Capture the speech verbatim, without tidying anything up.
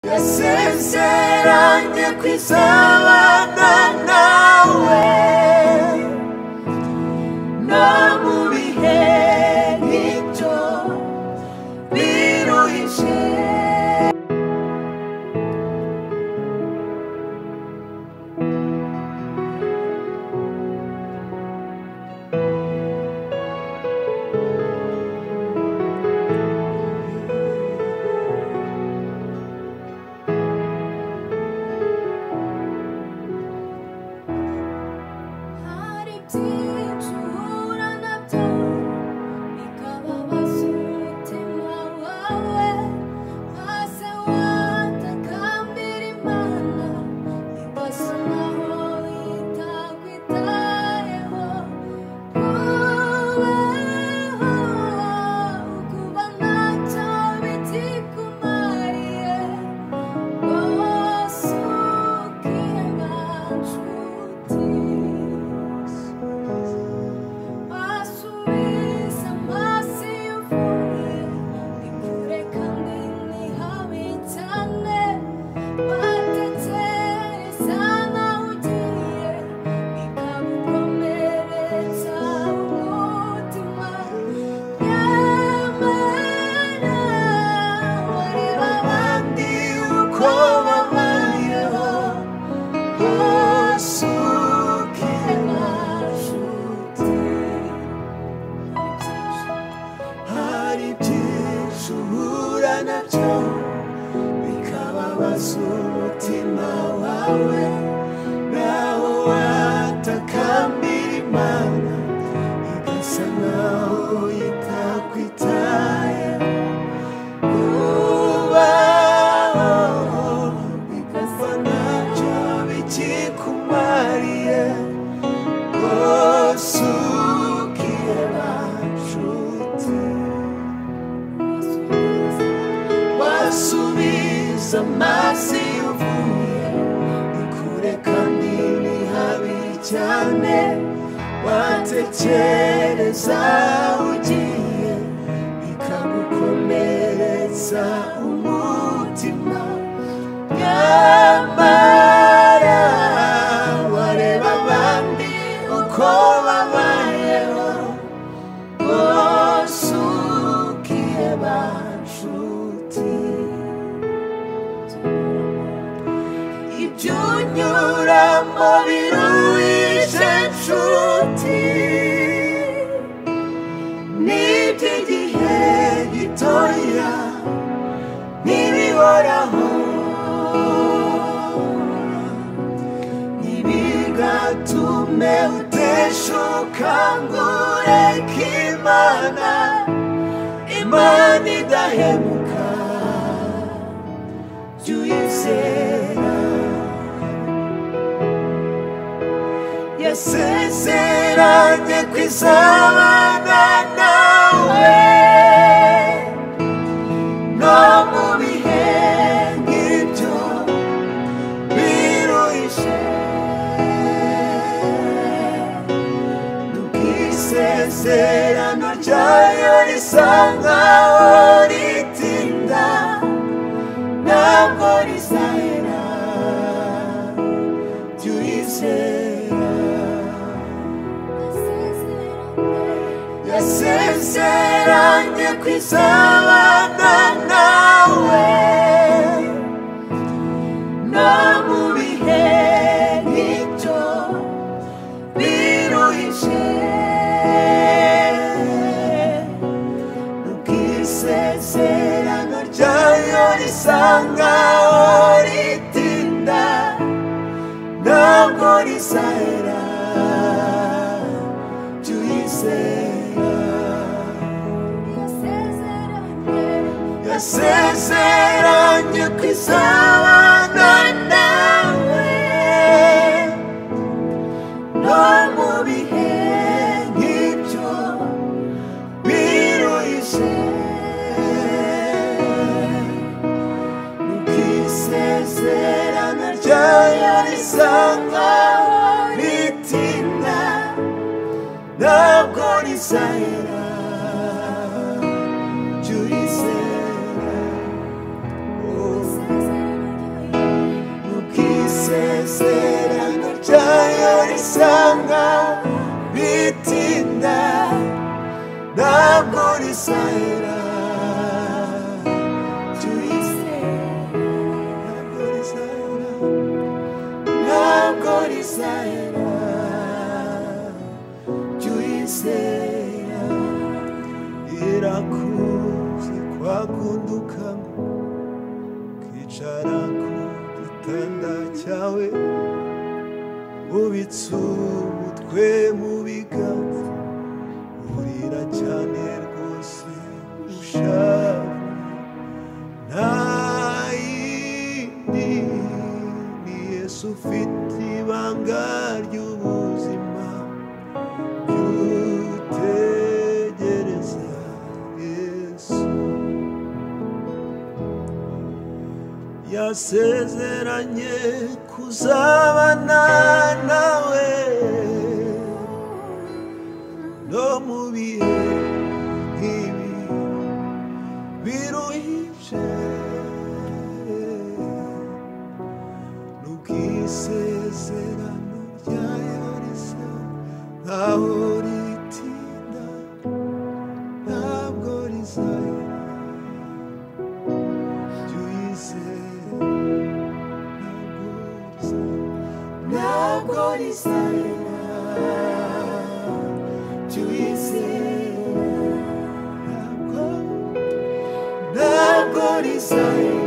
yasezeranye kwizabana nawe no mu bihe nk'ibyo biruhije. Yasezeranye kwizabana nawe no mu bihe nk'ibyo biruhije. N'ubwisezerano ryayo risa nkaho ritinda ntabwo rizahera, jya uyizera. Yasezeranye kwizabana nawe no mu bihe nk'ibyo biruhije. N'ubwisezerano ryayo risa nkaho ritinda ntabwo rizahera, jya uyizera. Yasezeranye kwizabana nawe no mu bihe nk'ibyo biruhije. N'ubwisezerano ryayo risa nkaho ritinda ntabwo rizahera, jya uyizera. rizahera ntabwo rizahera tuyizera irakuzi kwakunduka kicara ku gitanda cyawe ubitse umutwe mu biganza urira cyane rwose ushaje nta yindi ni Yesu ufite ibanga ry'ubuzima byutegereza Yesu yasezeranye kuzabana nawe no mu bihe nk'ibi biruhije n'ubwisezerano ryayo risa nkaho ritinda ntabwo rizahera tuyizere ntabwo rizahera tuyizere ntabwo rizahera